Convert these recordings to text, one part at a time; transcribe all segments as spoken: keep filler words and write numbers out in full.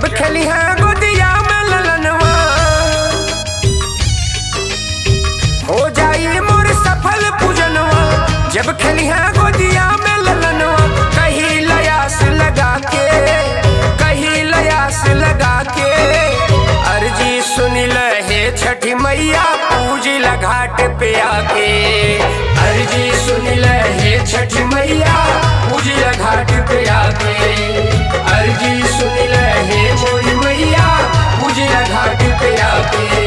जब खेली है गोदिया में ललनवा, हो जाई मोर सफल पूजनवा। जब खेली है गोदिया में ललनवा, कहीं लयास लगा के, कहीं लयास लगा के अर्जी सुन लहे छठी मैया पूजिला घाट पे आके। अर्जी सुन लहे छठी मैया पूजिला घाट पे आके। अर्जी सुन लहे मोरी मैया पूजिला घाट पे आके।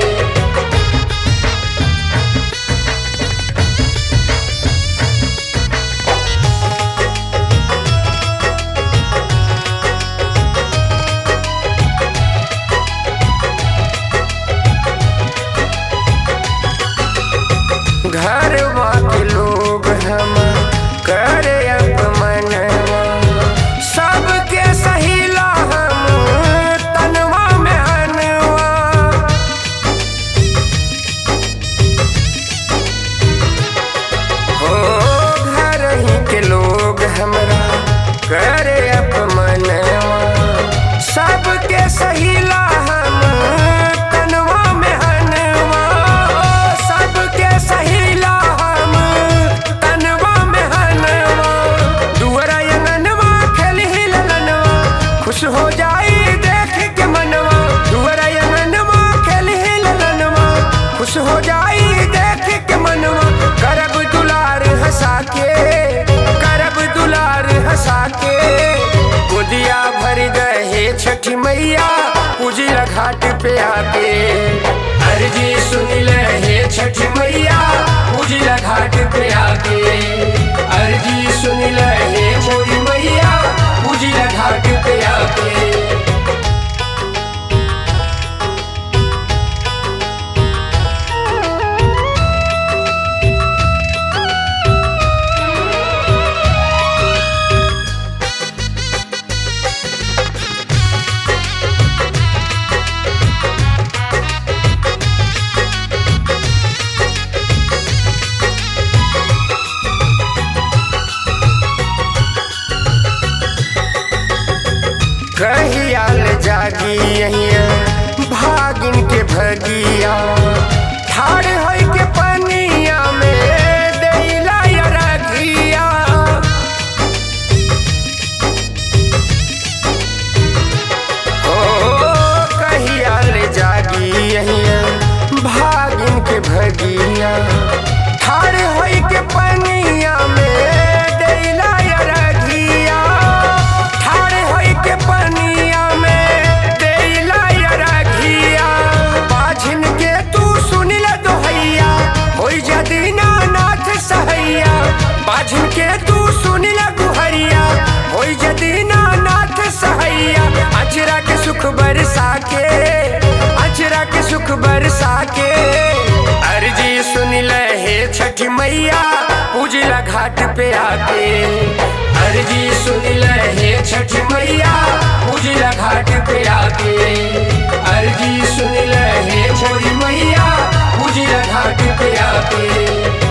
घरवा के लोग हम करे अपमनवा, सबके सहिला हम तनवा में हनवा। हो घर ही के लोग हमरा करे अपमनवा, सबके सहिला हम तनवा में हनवा। सबके सहिला हम तनवा में हनवा। दुअरा अंगनवा खेली ललनवा, खुश हो जाई देख के मनवा। दुअरा अंगनवा खेली ललनवा, खुश हो जाई देख के मनवा। करब दुलार हंसा के, करब दुलार हंसा के गोदिया भर गए छठी मैया पूजिला घाट पे आके। अर्जी सुन लहे छठी मैया पूजिला घाट पे आके। अर्जी सुन लहे मोरी मैया पूजिला घाट पे आके। कहियाल जागी यहिया भागिन के भगिया, ठाड़ होई के पनिया में देला रघिया। हो कहियाल जागी यहिया भागिन के भगिया, ठाड़ होई के पनिया में देला रघिया। ठाड़ होई के पनिया में देला रघिया। बाझिन के तू सुन ले दोहैया, होई जा दीनानाथ सहैया। बाझिन के तू सुन ले गुहरिया, होई जा दीनानाथ सहैया। अचरा के सुख बरसा के, अचरा के सुख बरसा के अर्जी सुन लहे छठी मैया पूजिला घाट पे आके। अर्जी सुन लहे छठी मैया पूजिला घाट पे आके। अर्जी सुन लहे मोरी मैया पूजिला घाट पे आके।